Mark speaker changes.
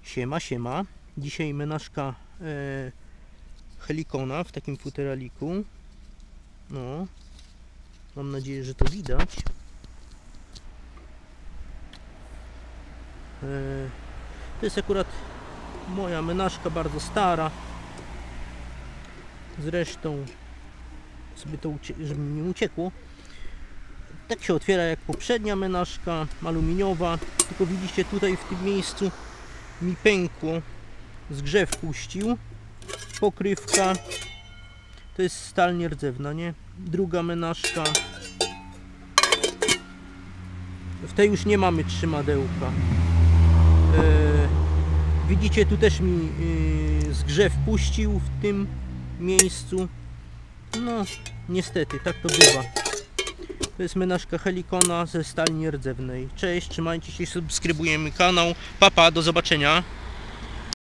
Speaker 1: Siema, siema. Dzisiaj menażka Helikona w takim futeraliku. No, mam nadzieję, że to widać. To jest akurat moja menażka, bardzo stara. Zresztą sobie to, żeby mi nie uciekło, tak się otwiera jak poprzednia menażka, aluminiowa. Tylko widzicie, tutaj w tym miejscu mi pękło, zgrzew puścił. Pokrywka to jest stal nierdzewna, nie? Druga menażka, w tej już nie mamy trzymadełka. Widzicie, tu też mi zgrzew puścił w tym miejscu. No niestety, tak to bywa. To jest menażka Helikona ze stali nierdzewnej. Cześć, trzymajcie się, subskrybujemy kanał. Papa, do zobaczenia.